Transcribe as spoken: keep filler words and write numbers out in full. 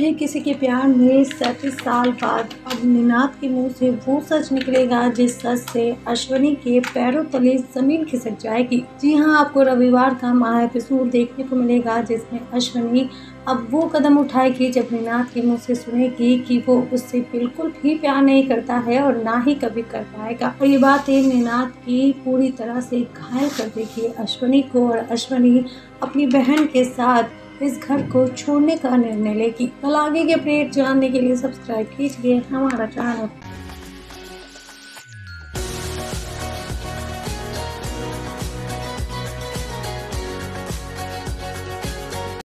तुम्हें किसी के प्यार में सैंतीस साल बाद अब निनाद के मुंह से वो सच निकलेगा जिस सच से अश्विनी के पैरों तले जमीन खिसक जाएगी। जी हाँ, आपको रविवार का महा एपिसोड देखने को मिलेगा जिसमें अश्विनी अब वो कदम उठाएगी जब निनाद के मुंह से सुनेगी कि वो उससे बिल्कुल भी प्यार नहीं करता है और ना ही कभी कर पाएगा। और ये बातें निनाद की पूरी तरह से घायल कर देगी अश्विनी को और अश्विनी अपनी बहन के साथ इस घर को छोड़ने का निर्णय लेगी। कल आगे के अपडेट जानने के लिए सब्सक्राइब कीजिए हमारा चैनल।